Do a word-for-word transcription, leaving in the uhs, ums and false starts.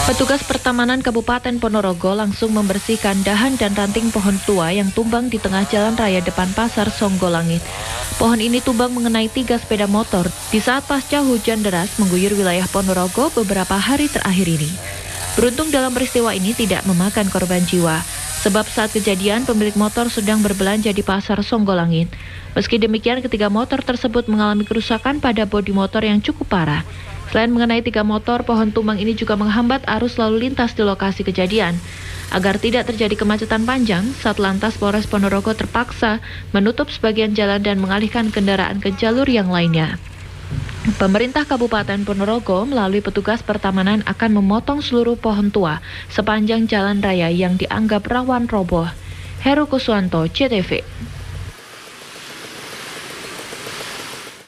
Petugas Pertamanan Kabupaten Ponorogo langsung membersihkan dahan dan ranting pohon tua yang tumbang di tengah jalan raya depan Pasar Songgolangit. Pohon ini tumbang mengenai tiga sepeda motor di saat pasca hujan deras mengguyur wilayah Ponorogo beberapa hari terakhir ini. Beruntung dalam peristiwa ini tidak memakan korban jiwa, sebab saat kejadian pemilik motor sedang berbelanja di Pasar Songgolangit. Meski demikian, ketiga motor tersebut mengalami kerusakan pada bodi motor yang cukup parah. Selain mengenai tiga motor, pohon tumbang ini juga menghambat arus lalu lintas di lokasi kejadian. Agar tidak terjadi kemacetan panjang, Satlantas Polres Ponorogo terpaksa menutup sebagian jalan dan mengalihkan kendaraan ke jalur yang lainnya. Pemerintah Kabupaten Ponorogo melalui petugas pertamanan akan memotong seluruh pohon tua sepanjang jalan raya yang dianggap rawan roboh. Heru Kuswanto, C T V.